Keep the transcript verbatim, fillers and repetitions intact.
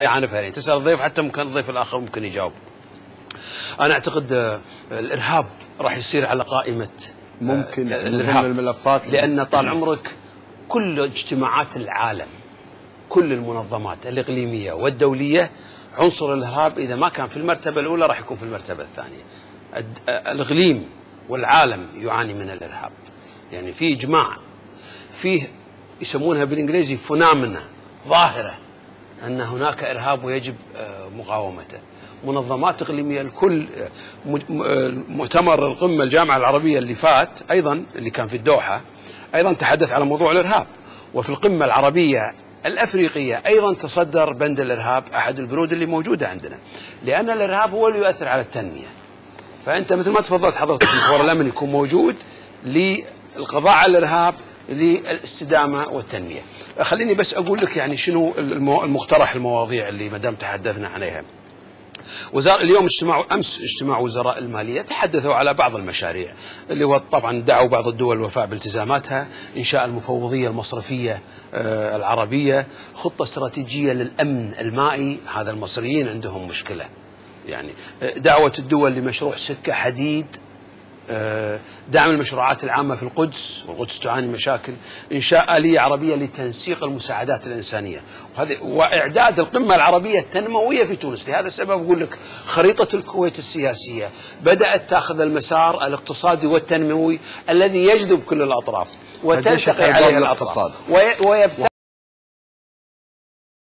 يعانفها يعني تسأل الضيف، حتى ممكن الضيف الآخر ممكن يجاوب. أنا أعتقد الإرهاب راح يصير على قائمة ممكن الإرهاب، الملفات، لأن طال عمرك كل اجتماعات العالم، كل المنظمات الإقليمية والدولية، عنصر الإرهاب إذا ما كان في المرتبة الأولى راح يكون في المرتبة الثانية. الإقليم والعالم يعاني من الإرهاب، يعني في إجماع، فيه يسمونها بالإنجليزي فنامنا، ظاهرة أن هناك إرهاب ويجب مقاومته. منظمات إقليمية، الكل، مؤتمر القمة الجامعة العربية اللي فات أيضا اللي كان في الدوحة أيضا تحدث على موضوع الإرهاب، وفي القمة العربية الأفريقية أيضا تصدر بند الإرهاب أحد البنود اللي موجودة عندنا، لأن الإرهاب هو اللي يؤثر على التنمية. فأنت مثل ما تفضلت حضرتك محور الأمن يكون موجود للقضاء على الإرهاب، للاستدامة والتنمية. خليني بس أقول لك يعني شنو المقترح المواضيع اللي مدام تحدثنا عليها. وزارة اليوم اجتماع أمس اجتماع وزراء المالية تحدثوا على بعض المشاريع اللي هو طبعا دعوا بعض الدول الوفاء بالتزاماتها، إنشاء المفوضية المصرفية العربية، خطة استراتيجية للأمن المائي، هذا المصريين عندهم مشكلة يعني، دعوة الدول لمشروع سكة حديد، دعم المشروعات العامة في القدس، والقدس تعاني مشاكل، إنشاء آلية عربية لتنسيق المساعدات الإنسانية، وهذه وإعداد القمة العربية التنموية في تونس. لهذا السبب أقول لك خريطة الكويت السياسية بدأت تأخذ المسار الاقتصادي والتنموي الذي يجذب كل الأطراف وتلتقي عليه الأطراف ويبتعد